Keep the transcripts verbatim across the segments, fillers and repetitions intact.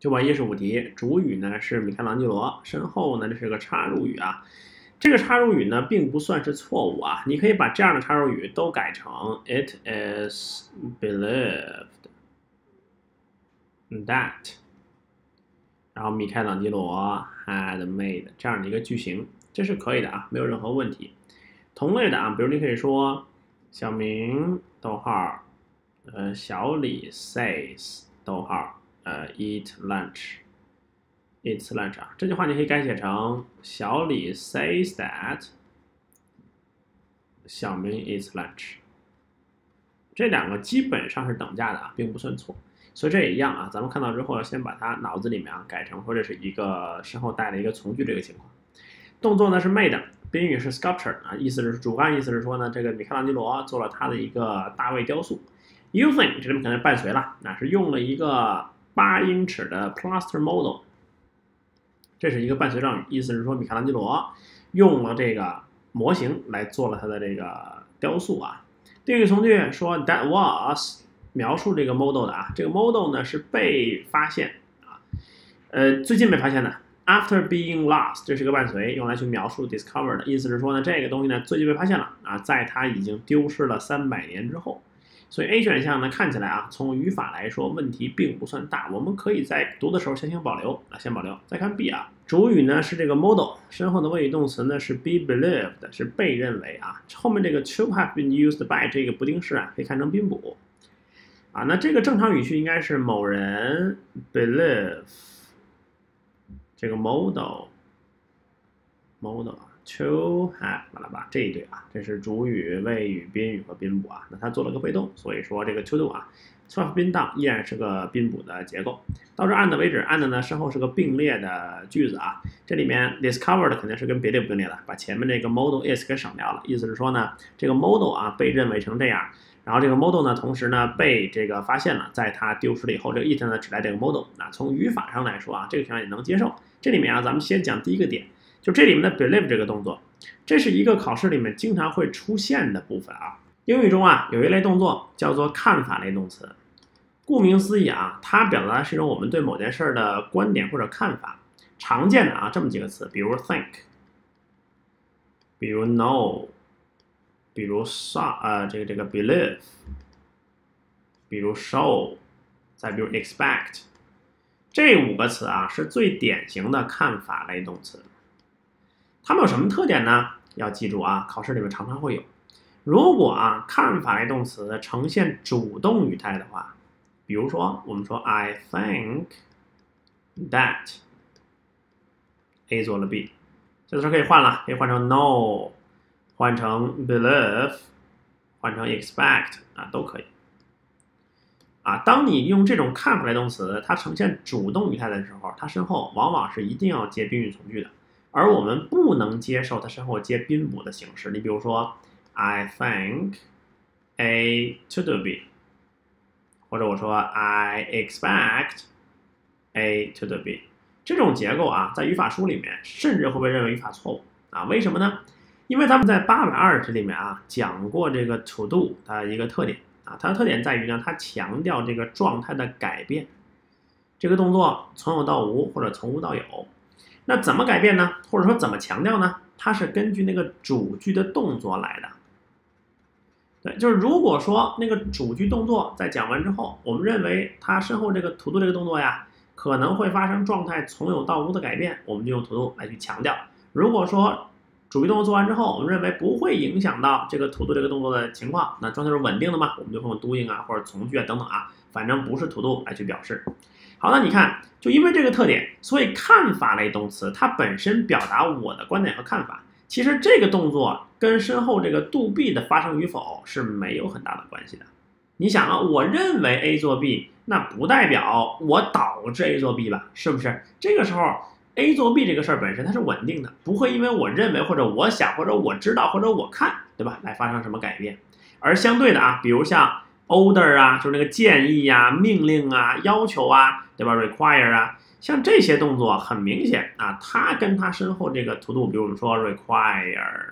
九百一十五题，主语呢是米开朗基罗，身后呢这是个插入语啊。这个插入语呢并不算是错误啊，你可以把这样的插入语都改成 It is believed that， 然后米开朗基罗 had made 这样的一个句型，这是可以的啊，没有任何问题。同类的啊，比如你可以说小明逗号，呃小李 says 逗号。呃 ，eat lunch，eats lunch 啊，这句话你可以改写成小李 says that 小明 eats lunch， 这两个基本上是等价的啊，并不算错，所以这也一样啊。咱们看到之后，先把它脑子里面啊改成或者是一个身后带了一个从句这个情况。动作呢是 made， 宾语是 sculpture 啊，意思是主干意思是说呢，这个米开朗基罗做了他的一个大卫雕塑。Using 这里面可能伴随了，那是用了一个八英尺的 plaster model， 这是一个伴随状语，意思是说米开朗基罗用了这个模型来做了他的这个雕塑啊。定语从句说 that was 描述这个 model 的啊，这个 model 呢是被发现啊，呃，最近被发现的。After being lost 这是个伴随，用来去描述 discovered 的意思是说呢，这个东西呢最近被发现了啊，在它已经丢失了三百年之后。所以 A 选项呢，看起来啊，从语法来说问题并不算大，我们可以在读的时候先行保留啊，先保留。再看 B 啊，主语呢是这个 model， 身后的谓语动词呢是 be believed， 是被认为啊，后面这个 to have been used by 这个不定式啊，可以看成宾补啊。那这个正常语序应该是某人 believe 这个 model model。to have 巴拉巴这一对啊，这是主语、谓语、宾语和宾补啊。那它做了个被动，所以说这个 to do 啊 ，to have been done 依然是个宾补的结构。到这 and 为止 ，and 呢身后是个并列的句子啊。这里面 discovered 肯定是跟 believe 并列的，把前面这个 model is 给省掉了。意思是说呢，这个 model 啊被认为成这样，然后这个 model 呢同时呢被这个发现了，在它丢失了以后，这个 it 呢指代这个 model。那从语法上来说啊，这个情况也能接受。这里面啊，咱们先讲第一个点。就这里面的 believe 这个动作，这是一个考试里面经常会出现的部分啊。英语中啊有一类动作叫做看法类动词，顾名思义啊，它表达的是一种我们对某件事的观点或者看法。常见的啊这么几个词，比如 think， 比如 know， 比如 saw， 呃这个这个 believe， 比如 show， 再比如 expect， 这五个词啊是最典型的看法类动词。它们有什么特点呢？要记住啊，考试里面常常会有。如果啊看法类动词呈现主动语态的话，比如说我们说 I think that A 做了 B， 这词可以换了，可以换成 know， 换成 believe， 换成 expect 啊，都可以。啊，当你用这种看法类动词，它呈现主动语态的时候，它身后往往是一定要接宾语从句的。而我们不能接受它身后接宾补的形式。你比如说 ，I think A to do B， 或者我说 I expect A to do B， 这种结构啊，在语法书里面甚至会被认为语法错误啊？为什么呢？因为咱们在八百二十题里面啊讲过这个 to do 的一个特点啊，它的特点在于呢，它强调这个状态的改变，这个动作从有到无或者从无到有。那怎么改变呢？或者说怎么强调呢？它是根据那个主句的动作来的。对，就是如果说那个主句动作在讲完之后，我们认为它身后这个 to do 这个动作呀，可能会发生状态从有到无的改变，我们就用 to do 来去强调。如果说主句动作做完之后，我们认为不会影响到这个 to do 这个动作的情况，那状态是稳定的嘛，我们就会用 doing 啊或者从句啊等等啊，反正不是 to do 来去表示。好，那你看，就因为这个特点，所以看法类动词它本身表达我的观点和看法，其实这个动作跟身后这个 do be 的发生与否是没有很大的关系的。你想啊，我认为 A 做 B， 那不代表我导致 A 做 B 吧？是不是？这个时候 A 做 B 这个事儿本身它是稳定的，不会因为我认为或者我想或者我知道或者我看，对吧，来发生什么改变。而相对的啊，比如像order 啊，就是那个建议啊、命令啊、要求啊，对吧 ？require 啊，像这些动作很明显啊，它跟它身后这个 to do， 比如我们说 require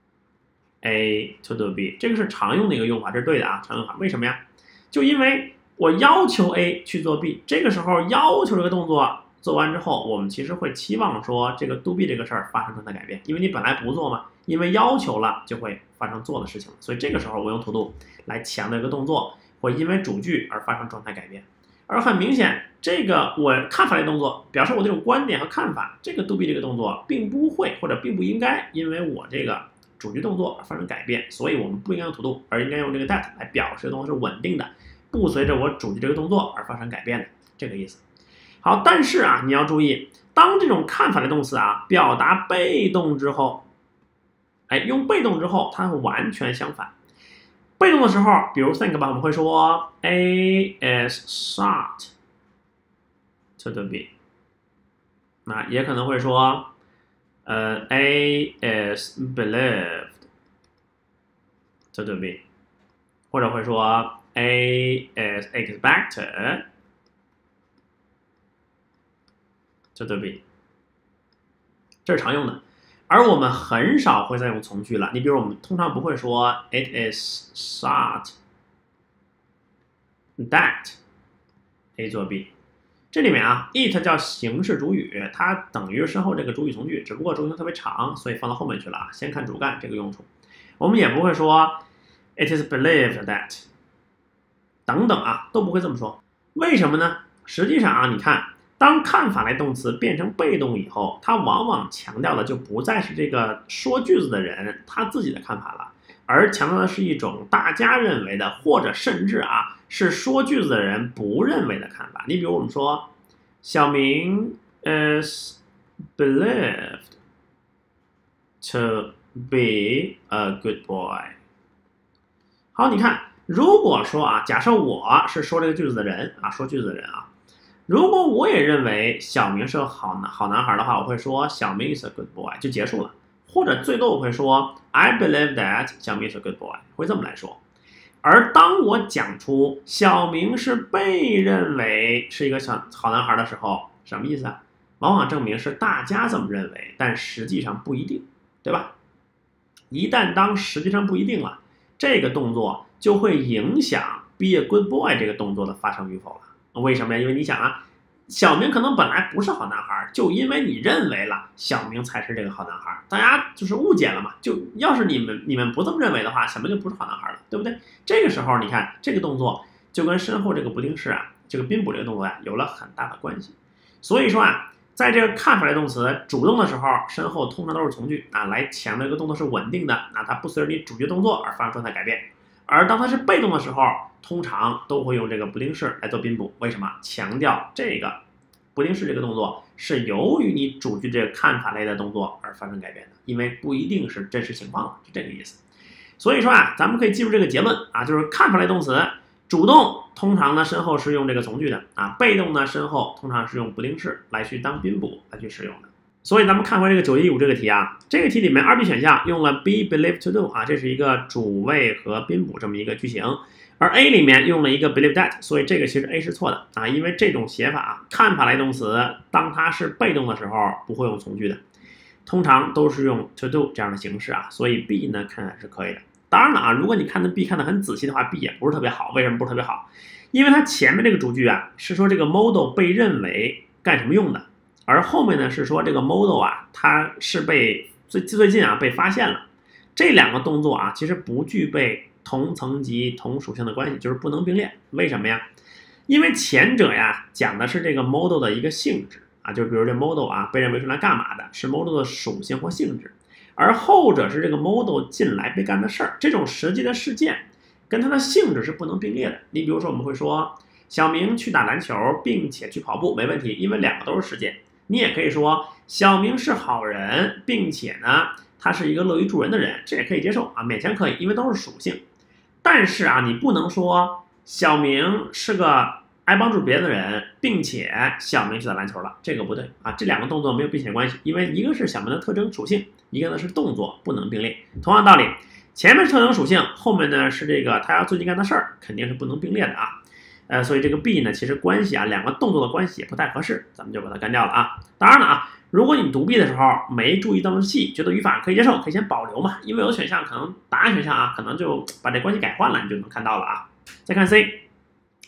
A to do B， 这个是常用的一个用法，这是对的啊，常用法。为什么呀？就因为我要求 A 去做 B， 这个时候要求这个动作做完之后，我们其实会期望说这个 do B 这个事儿发生状态改变，因为你本来不做嘛，因为要求了就会发生做的事情，所以这个时候我用 to do 来强调一个动作会因为主句而发生状态改变。而很明显，这个我看法类动作表示我这种观点和看法，这个 do be 这个动作并不会或者并不应该因为我这个主句动作而发生改变，所以我们不应该用 to do， 而应该用这个 that 来表示动作是稳定的，不随着我主句这个动作而发生改变的，这个意思。好，但是啊，你要注意，当这种看法类动词啊表达被动之后，哎，用被动之后，它会完全相反。被动的时候，比如 think 吧，我们会说 A is sought to do B， 那也可能会说，呃 A is believed to do B， 或者会说 A is expected to do B， 这是常用的。而我们很少会再用从句了。你比如我们通常不会说 it is sought that A 做 B。这里面啊 ，it 叫形式主语，它等于身后这个主语从句，只不过主语特别长，所以放到后面去了啊。先看主干这个用处。我们也不会说 it is believed that 等等啊，都不会这么说。为什么呢？实际上啊，你看。当看法类动词变成被动以后，它往往强调的就不再是这个说句子的人他自己的看法了，而强调的是一种大家认为的，或者甚至啊是说句子的人不认为的看法。你比如我们说，小明 is believed to be a good boy。好，你看，如果说啊，假设我是说这个句子的人啊，说句子的人啊。如果我也认为小明是个好男好男孩的话，我会说小明 is a good boy 就结束了，或者最多我会说 I believe that 小明 is a good boy， 会这么来说。而当我讲出小明是被认为是一个小好男孩的时候，什么意思啊？往往证明是大家这么认为，但实际上不一定，对吧？一旦当实际上不一定了，这个动作就会影响 be a good boy 这个动作的发生与否了。为什么呀？因为你想啊，小明可能本来不是好男孩，就因为你认为了小明才是这个好男孩，大家就是误解了嘛。就要是你们你们不这么认为的话，小明就不是好男孩了，对不对？这个时候你看这个动作就跟身后这个不定式啊，这个宾补这个动作呀、啊、有了很大的关系。所以说啊，在这个看法类动词主动的时候，身后通常都是从句啊，来强调一个动作是稳定的，啊，它不随着你主句动作而发生状态改变。而当它是被动的时候，通常都会用这个不定式来做宾补。为什么？强调这个不定式这个动作是由于你主句这个看法类的动作而发生改变的，因为不一定是真实情况了，是这个意思。所以说啊，咱们可以记住这个结论啊，就是看法类动词主动通常呢身后是用这个从句的啊，被动呢身后通常是用不定式来去当宾补来去使用的。所以咱们看回这个九一五这个题啊，这个题里面二 B 选项用了 be believed to do 啊，这是一个主谓和宾补这么一个句型，而 A 里面用了一个 believe that， 所以这个其实 A 是错的啊，因为这种写法啊，看法类动词当它是被动的时候不会用从句的，通常都是用 to do 这样的形式啊，所以 B 呢看来是可以的。当然了啊，如果你看的 B 看得很仔细的话 ，B 也不是特别好。为什么不是特别好？因为它前面这个主句啊是说这个 model 被认为干什么用的。而后面呢是说这个 model 啊，它是被最最近啊被发现了，这两个动作啊其实不具备同层级同属性的关系，就是不能并列。为什么呀？因为前者呀讲的是这个 model 的一个性质啊，就比如这 model 啊被认为是来干嘛的，是 model 的属性或性质，而后者是这个 model 进来被干的事儿，这种实际的事件跟它的性质是不能并列的。你比如说我们会说小明去打篮球并且去跑步，没问题，因为两个都是事件。你也可以说小明是好人，并且呢，他是一个乐于助人的人，这也可以接受啊，勉强可以，因为都是属性。但是啊，你不能说小明是个爱帮助别人的人，并且小明去打篮球了，这个不对啊，这两个动作没有并且关系，因为一个是小明的特征属性，一个呢是动作，不能并列。同样道理，前面是特征属性，后面呢是这个他要最近干的事儿，肯定是不能并列的啊。呃，所以这个 B 呢，其实关系啊，两个动作的关系也不太合适，咱们就把它干掉了啊。当然了啊，如果你读 B 的时候没注意这么细，觉得语法可以接受，可以先保留嘛，因为有的选项可能答案选项啊，可能就把这关系改换了，你就能看到了啊。再看 C，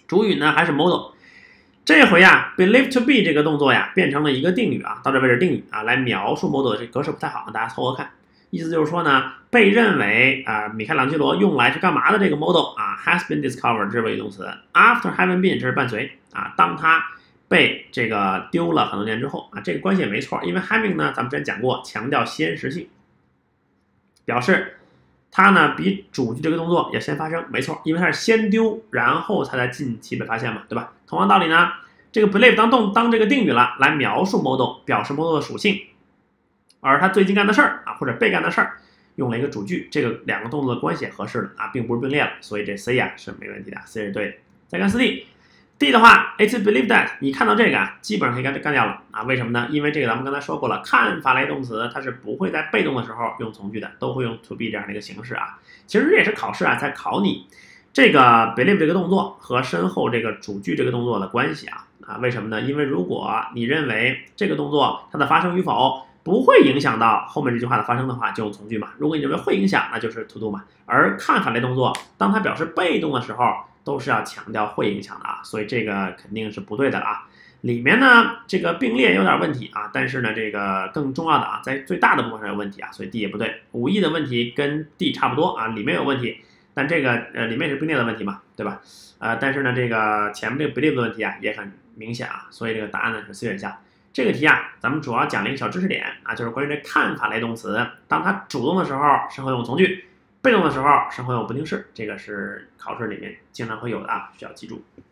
主语呢还是 modal。这回啊 believe to be 这个动作呀变成了一个定语啊，到这位置定语啊来描述 modal 的这格式不太好，大家凑合看。意思就是说呢，被认为啊、呃、米开朗基罗用来去干嘛的这个 modal 啊 has been discovered 这是谓语动词 ，after having been 这是伴随啊，当它被这个丢了很多年之后啊，这个关系也没错，因为 having 呢咱们之前讲过，强调先实性，表示它呢比主句这个动作要先发生，没错，因为它是先丢，然后才在近期被发现嘛，对吧？同样道理呢，这个 believe 当动当这个定语了，来描述 modal， 表示 modal 的属性。而他最近干的事儿啊，或者被干的事儿，用了一个主句，这个两个动作的关系也合适的啊，并不是并列了，所以这 C 啊是没问题的 ，C 是对的。再看四 D，D 的话 ，It's believed that 你看到这个啊，基本上可以干干掉了啊，为什么呢？因为这个咱们刚才说过了，看法类动词它是不会在被动的时候用从句的，都会用 to be 这样的一个形式啊。其实这也是考试啊，在考你这个 believe 这个动作和身后这个主句这个动作的关系啊啊，为什么呢？因为如果你认为这个动作它的发生与否不会影响到后面这句话的发生的话，就用从句嘛。如果你认为会影响，那就是 to do 嘛。而看法类动作，当它表示被动的时候，都是要强调会影响的啊，所以这个肯定是不对的啊。里面呢，这个并列有点问题啊，但是呢，这个更重要的啊，在最大的部分上有问题啊，所以 D 也不对。五 E 的问题跟 D 差不多啊，里面有问题，但这个呃里面是并列的问题嘛，对吧？呃，但是呢，这个前面这个 believe 的问题啊也很明显啊，所以这个答案呢是 C 选项。这个题啊，咱们主要讲了一个小知识点啊，就是关于这看法类动词，当它主动的时候身后用从句，被动的时候身后用不定式，这个是考试里面经常会有的啊，需要记住。